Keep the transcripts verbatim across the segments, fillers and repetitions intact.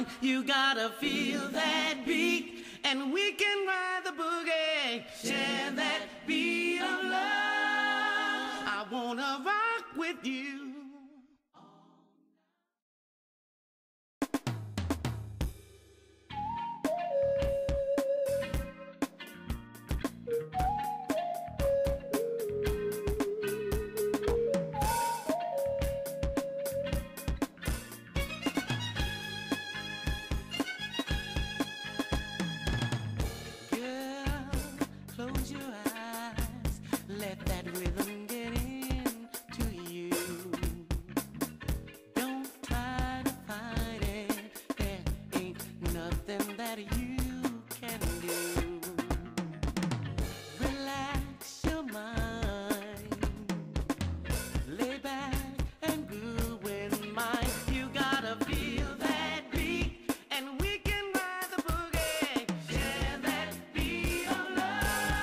mind. You gotta feel that beat, and we can ride the boogie. Share that beat of love. I wanna rock with you. Close your eyes, let that rhythm get into you. Don't try to fight it, there ain't nothing that you can do. Relax your mind, lay back and groove with mine. You gotta feel that beat, and we can ride the boogie. Share that beat of love.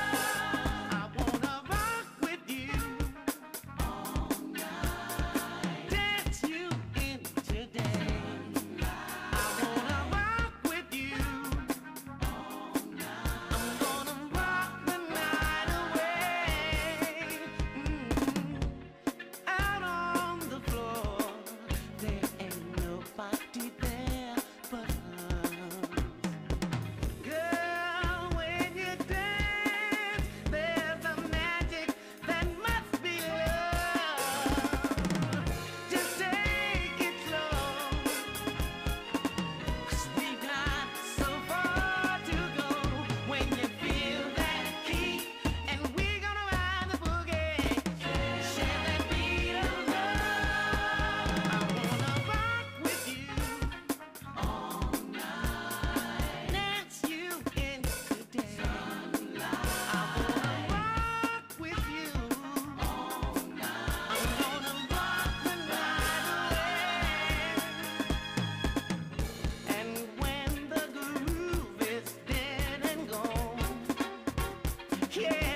Nobody there but us. Girl, when you dance, there's a magic that must be love. Just take it slow, 'cause we've got so far to go. When you feel that key, and we're gonna ride the boogie. Share that beat of love. I wanna rock with you all night. Dance you in today. Sunlight. I wanna rock with you all night. I'm gonna rock the night away. And when the groove is dead and gone, yeah.